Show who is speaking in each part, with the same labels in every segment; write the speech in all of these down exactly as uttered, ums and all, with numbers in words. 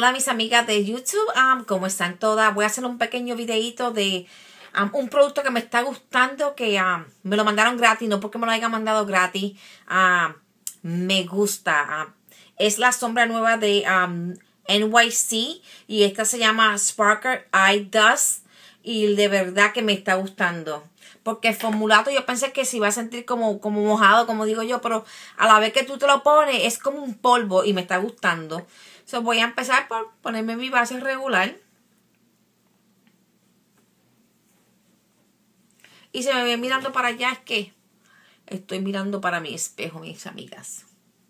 Speaker 1: Hola mis amigas de YouTube, um, ¿cómo están todas? Voy a hacer un pequeño videito de um, un producto que me está gustando, que um, me lo mandaron gratis, no porque me lo hayan mandado gratis, uh, me gusta. Uh, es la sombra nueva de um, N Y C y esta se llama Sparkle Eye Dust y de verdad que me está gustando. Porque el formulato yo pensé que se iba a sentir como, como mojado, como digo yo, pero a la vez que tú te lo pones es como un polvo y me está gustando. So, voy a empezar por ponerme mi base regular. Y se me ve mirando para allá, es que estoy mirando para mi espejo, mis amigas.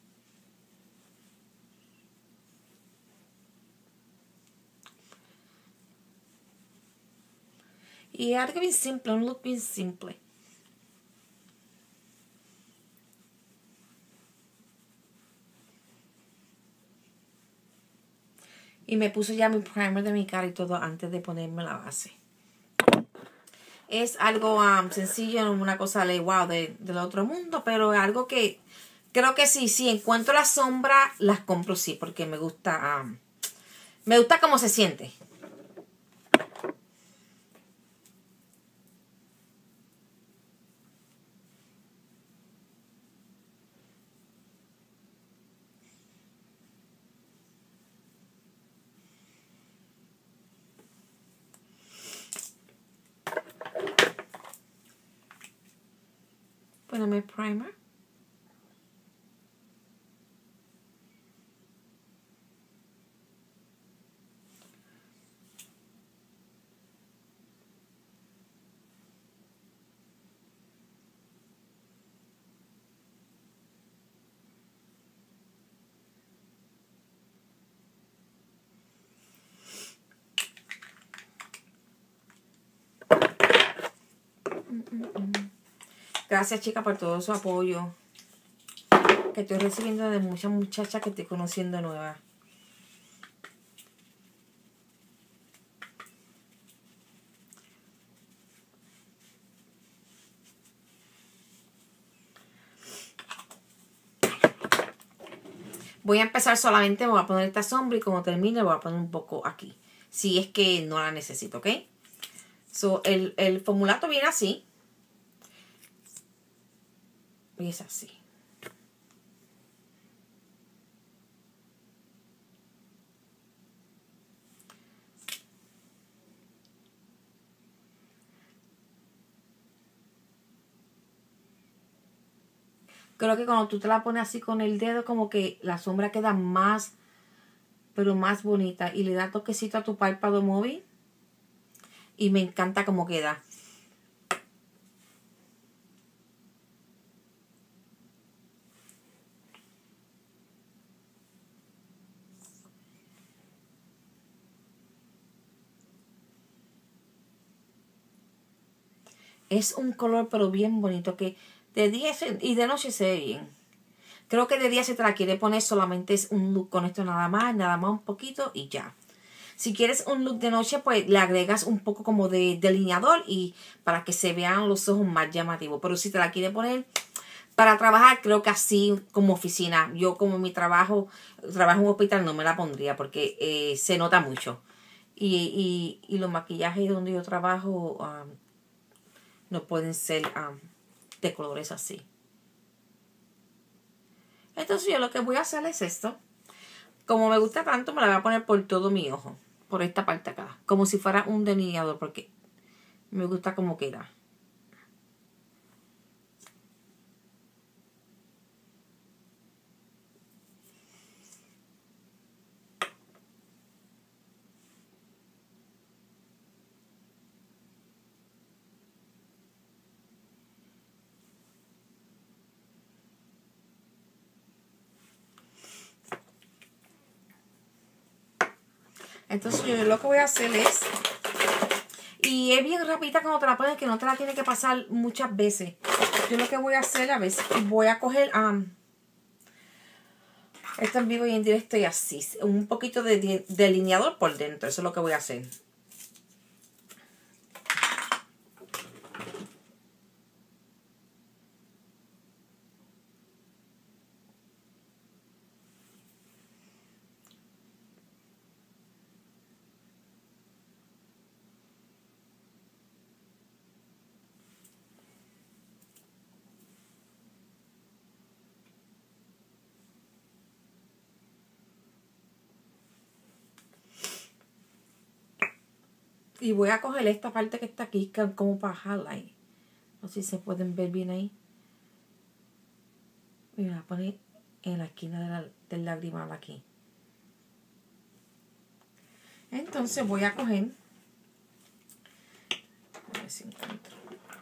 Speaker 1: Y es algo bien simple, un look bien simple. Y me puse ya mi primer de mi cara y todo antes de ponerme la base. Es algo um, sencillo, no una cosa de wow de, del otro mundo, pero es algo que creo que sí, si encuentro la sombra, las compro sí, porque me gusta, um, me gusta cómo se siente. Poneme primer. Gracias, chicas, por todo su apoyo que estoy recibiendo de muchas muchachas que estoy conociendo nuevas. Voy a empezar solamente, me voy a poner esta sombra y cuando termine voy a poner un poco aquí. Si es que no la necesito, ¿ok? So, el, el formulato viene así. Y es así. Creo que cuando tú te la pones así con el dedo, como que la sombra queda más, pero más bonita. Y le da toquecito a tu párpado móvil. Y me encanta cómo queda. Es un color pero bien bonito que de día y de noche se ve bien. Creo que de día se te la quiere poner solamente es un look con esto nada más, nada más un poquito y ya. Si quieres un look de noche, pues le agregas un poco como de delineador y para que se vean los ojos más llamativos. Pero si te la quieres poner para trabajar, creo que así como oficina. Yo como mi trabajo, trabajo en un hospital, no me la pondría porque eh, se nota mucho. Y, y, y los maquillajes donde yo trabajo um, no pueden ser um, de colores así. Entonces yo lo que voy a hacer es esto. Como me gusta tanto, me la voy a poner por todo mi ojo. Por esta parte acá. Como si fuera un delineador, porque me gusta como queda. Entonces yo lo que voy a hacer es... Y es bien rapidita cuando te la pones, que no te la tiene que pasar muchas veces. Yo lo que voy a hacer, a ver, voy a coger... Um, esto en vivo y en directo y así. Un poquito de delineador por dentro. Eso es lo que voy a hacer. Y voy a coger esta parte que está aquí, que es como para highlight. No sé si se pueden ver bien ahí. Y me voy a poner en la esquina de la, del lagrimal aquí. Entonces voy a coger. A ver si encuentro.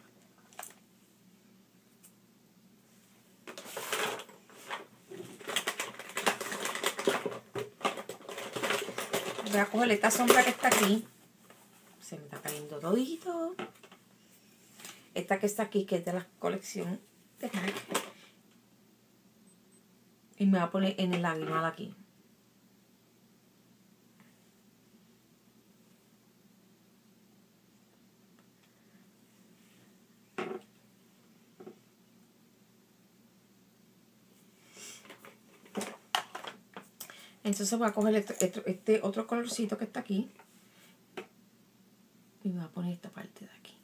Speaker 1: Voy a coger esta sombra que está aquí. Se me está cayendo todito. Esta que está aquí, que es de la colección de MAC. Y me voy a poner en el lagrimal aquí. Entonces voy a coger este, este, este otro colorcito que está aquí. Y me voy a poner esta parte de aquí.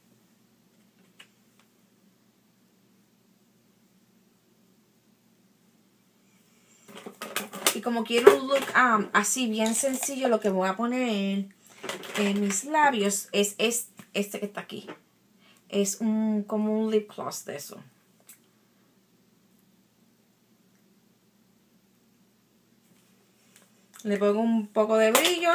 Speaker 1: Y como quiero un look um, así bien sencillo, lo que voy a poner en mis labios es, es este que está aquí. Es un como un lip gloss de eso. Le pongo un poco de brillo.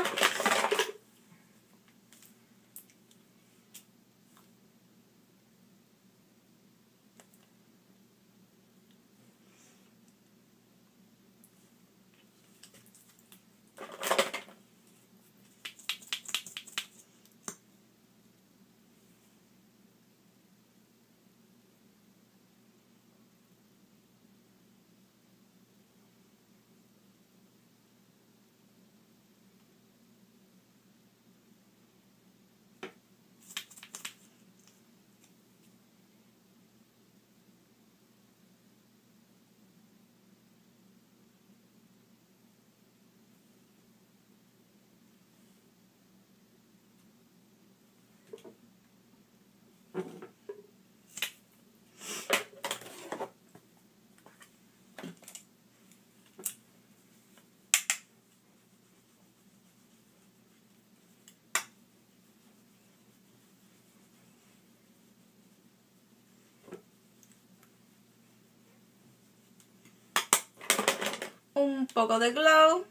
Speaker 1: Un poco de glow.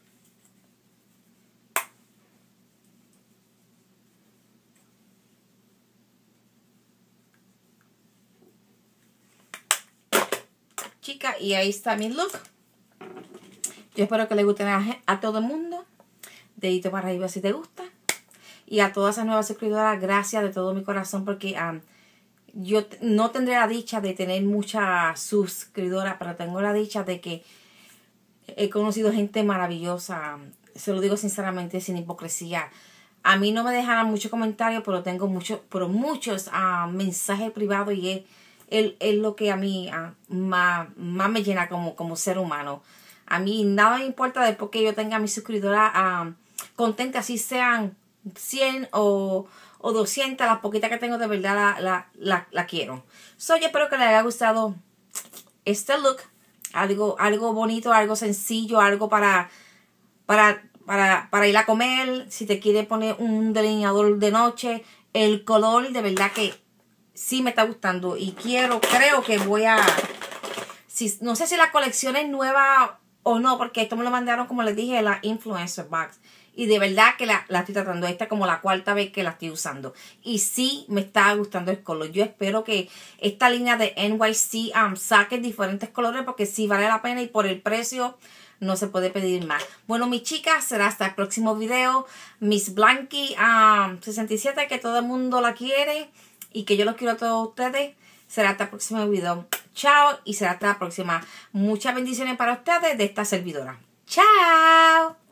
Speaker 1: Chica, y ahí está mi look. Yo espero que les guste a, a todo el mundo. Dedito para arriba si te gusta. Y a todas esas nuevas suscriptoras, gracias de todo mi corazón, porque um, yo no tendré la dicha de tener muchas suscriptoras, pero tengo la dicha de que he conocido gente maravillosa. Se lo digo sinceramente, sin hipocresía. A mí no me dejarán muchos comentarios, pero tengo muchos, pero muchos uh, mensajes privados, y es, es, es lo que a mí uh, más, más me llena como, como ser humano. A mí nada me importa después que yo tenga a mis suscriptoras uh, contentas, así sean cien o, o doscientas, las poquitas que tengo de verdad la, la, la, la quiero. So, yo espero que les haya gustado este look. Algo, algo bonito, algo sencillo, algo para, para, para, para ir a comer. Si te quieres poner un delineador de noche, el color de verdad que sí me está gustando. Y quiero, creo que voy a... Si, no sé si la colección es nueva o no, porque esto me lo mandaron, como les dije, la Influencer Box. Y de verdad que la, la estoy tratando. Esta es como la cuarta vez que la estoy usando. Y sí me está gustando el color. Yo espero que esta línea de N Y C um, saque diferentes colores, porque sí vale la pena y por el precio no se puede pedir más. Bueno, mis chicas, será hasta el próximo video. Miss Blanky um, sesenta y siete, que todo el mundo la quiere y que yo los quiero a todos ustedes. Será hasta el próximo video. Chao, y será hasta la próxima. Muchas bendiciones para ustedes de esta servidora. Chao.